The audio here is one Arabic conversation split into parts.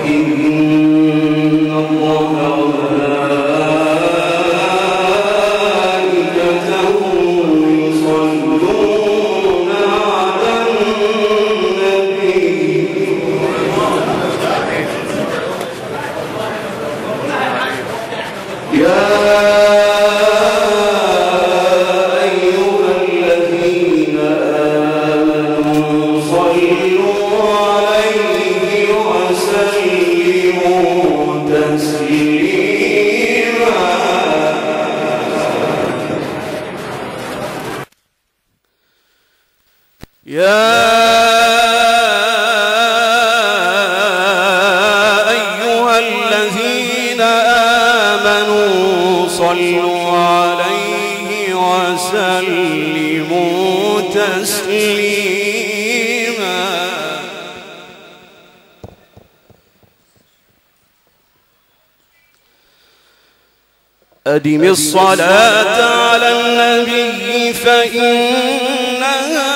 أدم الصلاة على النبي فإنها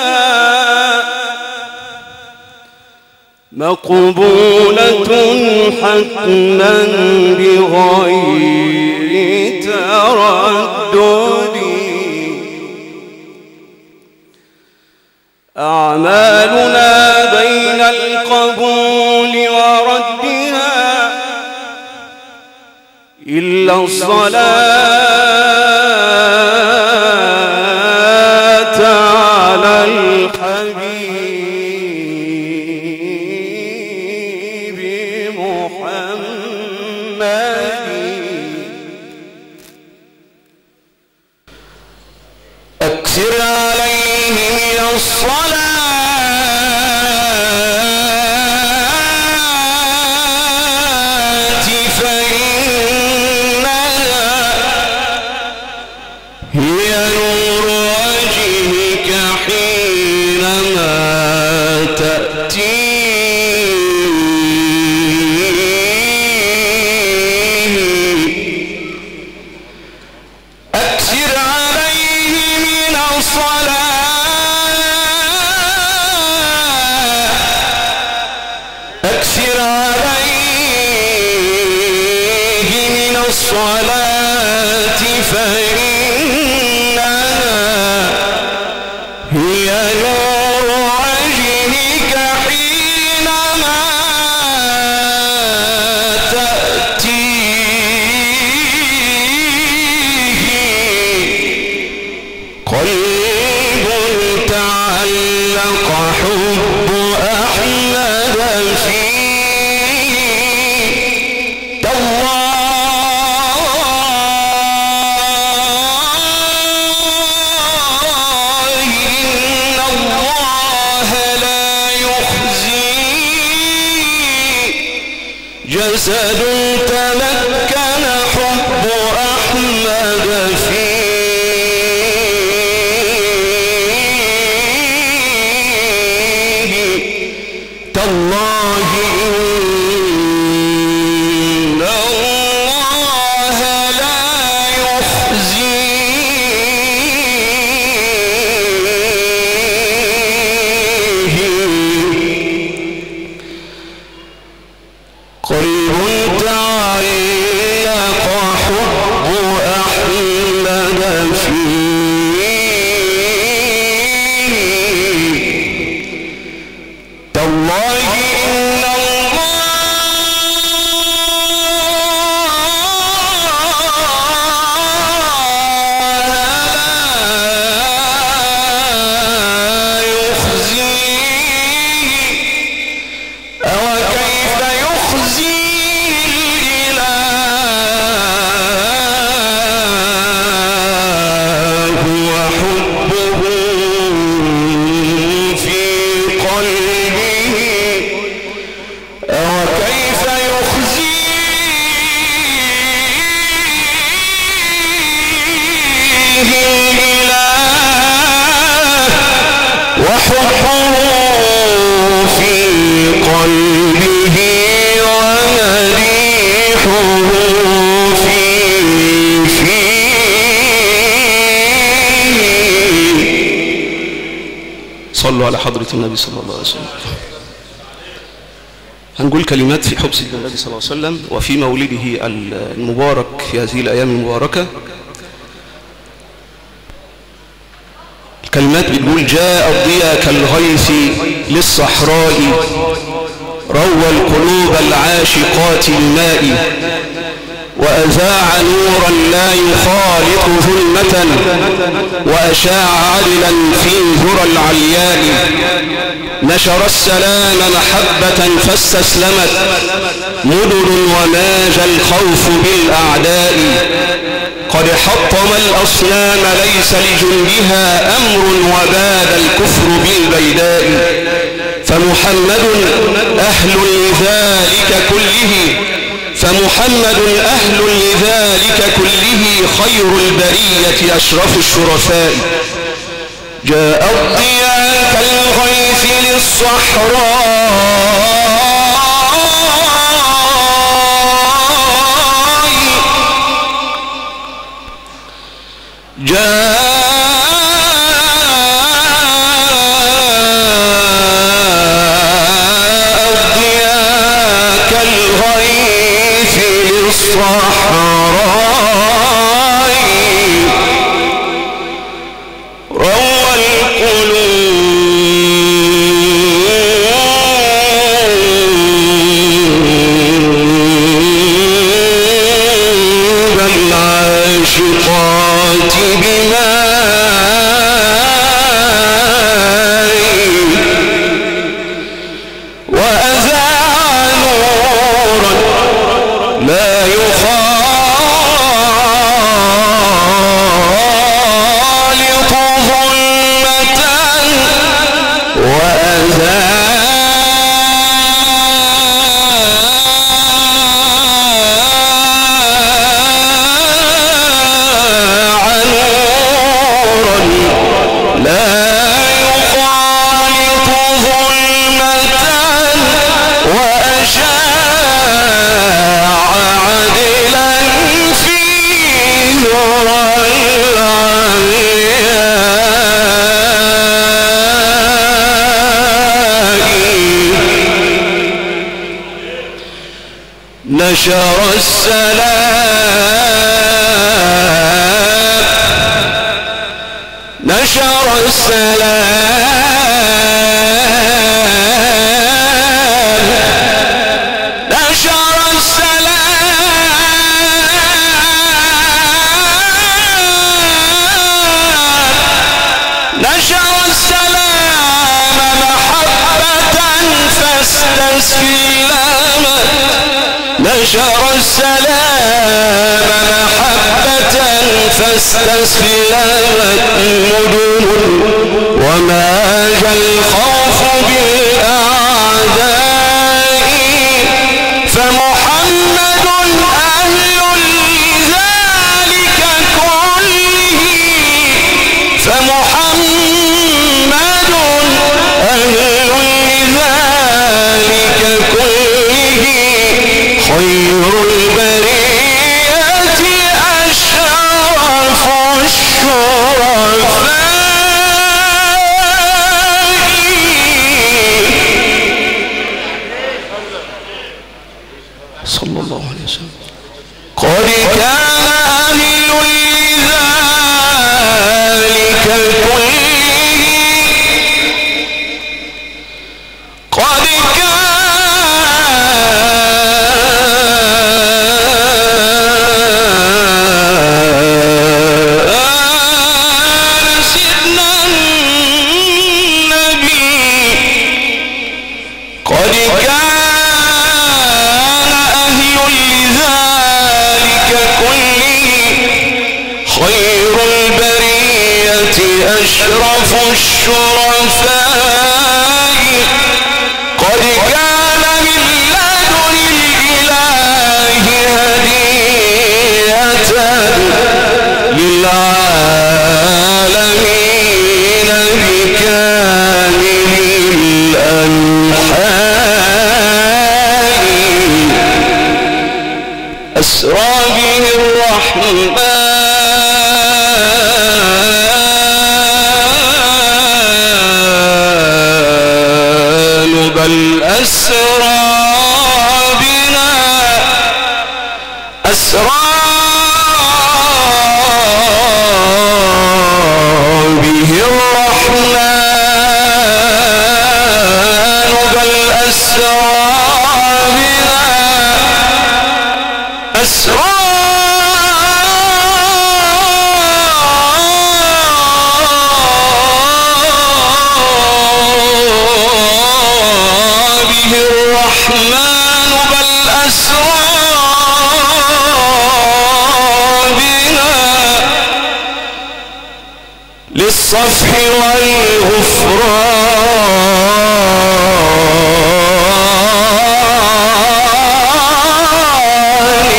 مقبولة حتما بغير تردد. أعمالنا بين القبول وردها إلا الصلاة على الحبيب محمد. أكثر عليه من الصلاة جسد تمكن حب أحمد فيه تالله إن الله لا يخزيه قلب تعلق حب أحمد فيه تالله إن الله لا يخزيه أوكيف يخزيه وحبه في قلبه وكيف يخزيه الإله وحبه في قلبه ومديحه صلوا على حضرة النبي صلى الله عليه وسلم. هنقول كلمات في حب سيدنا النبي صلى الله عليه وسلم وفي مولده المبارك في هذه الأيام المباركة. الكلمات بتقول: جاء الضياء كالغيث للصحراء، روى القلوب العاشقات الماء، وأذاع نورا لا يخالط ظلمة، وأشاع عدلا في ذرى العلياء، نشر السلام محبة فاستسلمت مدن، وماج الخوف بالأعداء، قد حطم الأصنام ليس لجندها أمر، وباد الكفر بالبيداء، فمحمد أهل لذلك كله، فمحمد أهل لذلك كله، خير البرية أشرف الشرفاء. جاء الضياء كالغيث للصحراء، جاء الضياء كالغيث للصحراء، روى القلوب العاشقات بماء، وأذاع نورا لا يخالط ظلمة، وأذاع نورا لا يخالط ظلمة، وأشاع عدلا في ذرى العلياء، نشر السلام، نشر السلام، نشر السلام، نشر السلام محبة فاستسلمت، نشر السلام محبة فاستسلمت مدن، وماج الخوف بالأعداء، فمحمد أهل لذلك كله، فمحمد أهل لذلك كله، خير البرية أشرف الشرفاء. صلى الله عليه وسلم. قد كان أهل لذلك كله، قد سيدنا النبي، قد كان أهل لذلك كله، خير البرية أشرف الشرفاء، قد كان من لدن الإله هدية للعالمين بكامل الأنحاء، أسرى به الرحمن، بل أسرى أسرى به الرحمن بل أسرى بها أسرى به الرحمن بل أسرى بها للصفح والغفران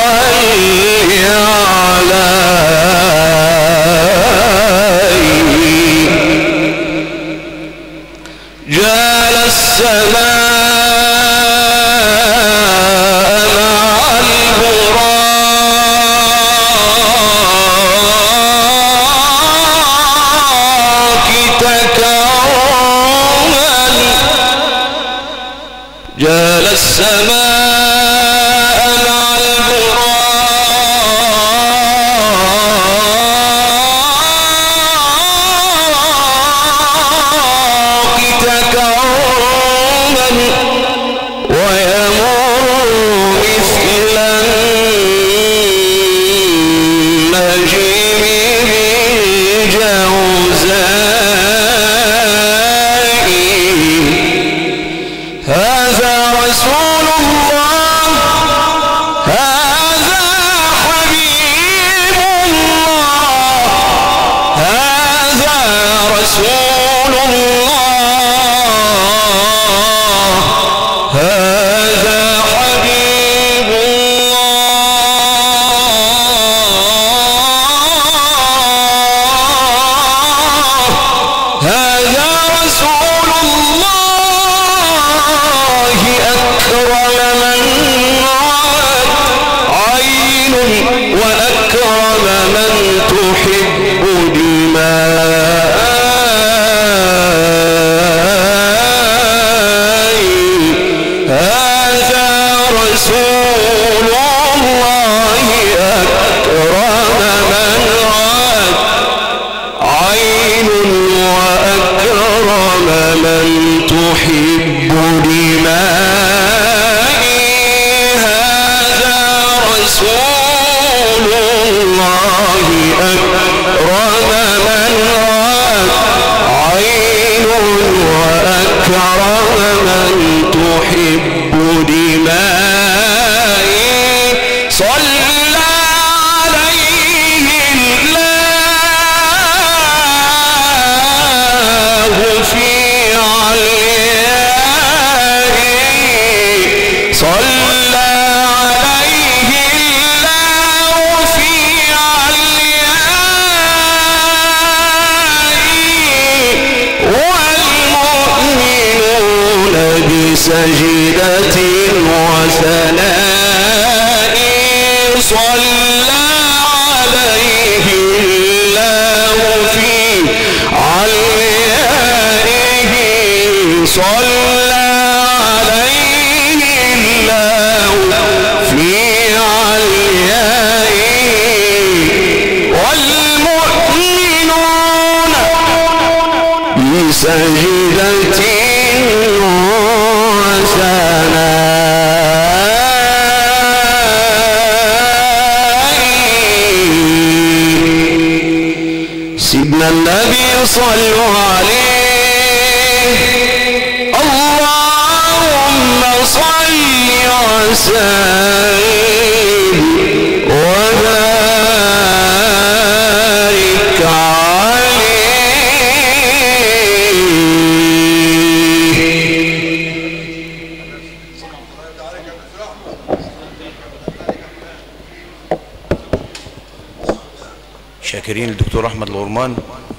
والإعلاء جال السماء جال السماء مع البراق تكرما ويمر مثل النجم بالجوزاء هذا رسول الله هذا حبيب الله هذا رسول الله هذا حبيب الله هذا رسول الله أكرم من رأت عين وأكرم من تحب دماء هذا رسول الله أكرم من رأت عين وأكرم من تحب دمائي هذا رسول الله أكرم من رأت عين وأكرم من تحب دمائي صلى عليه الله في عليائه صلى عليه الله في عليائه والمؤمنون بسجدة وثناء صلى عليه الله في عليائه صلى عليه الله في عليائه والمؤمنون بسجدة سيدنا النبي صلوا عليه اللهم صل وسلم وبارك شاكرين الدكتور أحمد الغرمان.